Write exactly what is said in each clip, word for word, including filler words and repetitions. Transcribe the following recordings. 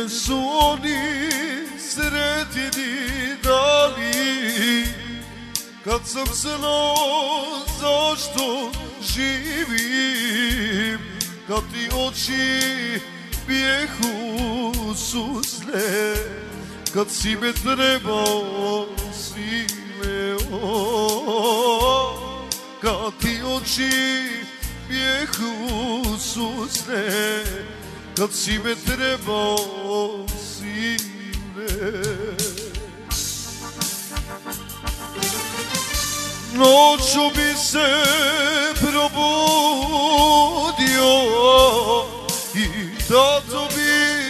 me su oni sretni dali, kad sam znao zašto živim, kad ti oči bijehu susne, kad si me trebao sile, o, kad ti oči bijehu susne, kad si me trebao sile. Noću bi se probudio i tato bi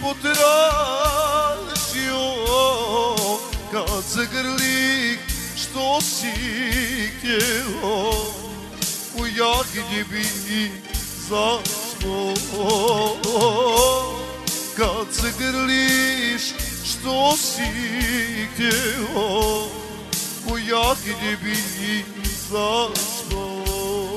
potražio, kad zagrlik što si htjeo, u jagnji bi zaspao. Kad zagrliš što si htjeo, u jagnji bi zaspao.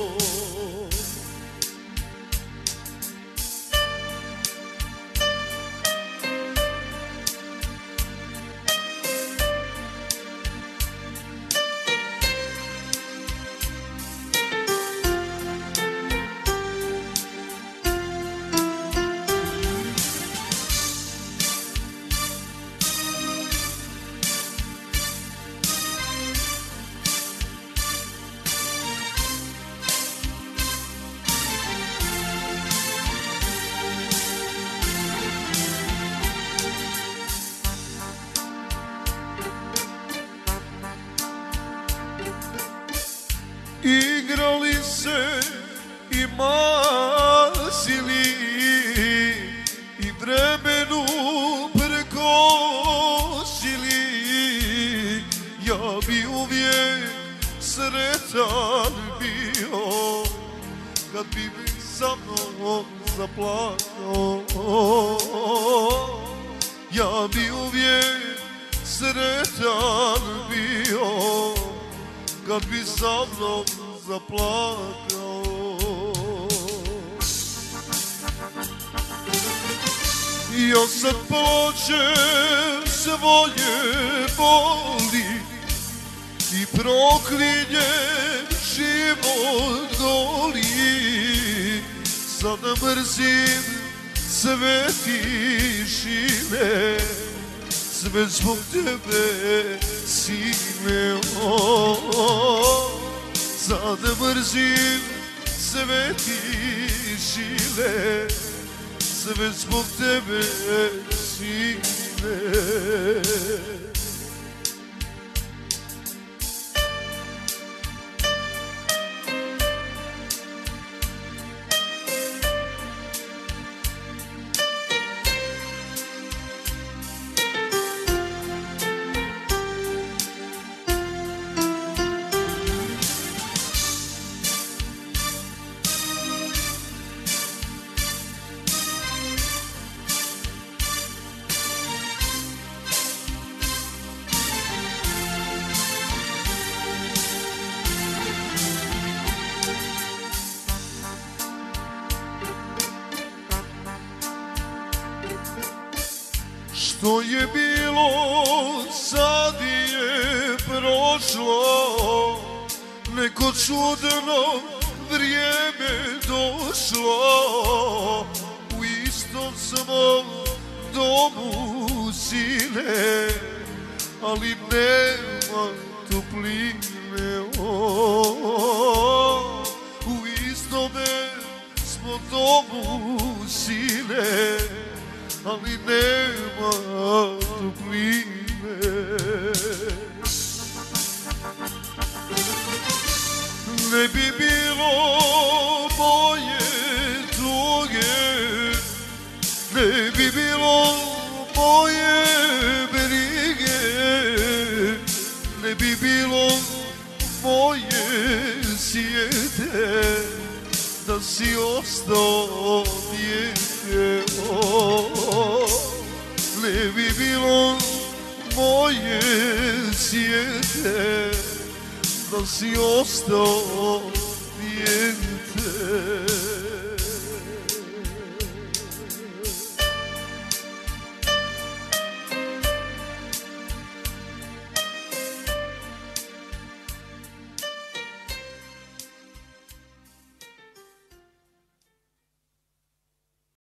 Igrali se i masili i vremenu prekosili, ja bi uvijek sretan bio kad bi mi sa mnom zaplakao. Ja bi uvijek sretan bio kad bi sa mnom zaplakao. Ja sad plačem svoje boli i proklinjem život goli. Sad mrzim sve tišine, sve zbog tebe sine, o, sad mrzim sve tišine, sve zbog tebe sine. Što je bilo, sad je prošlo, neko čudno vrijeme došlo. U istom svom domu sine, ali nema topline, o, u istome smo domu sine, ali nema topline. Ne bi bilo moje tuge, ne bi bilo moje brige, ne bi bilo moje sjete, da si ostao dijete, o, ne bi bilo moje sjete, da si ostao dijete.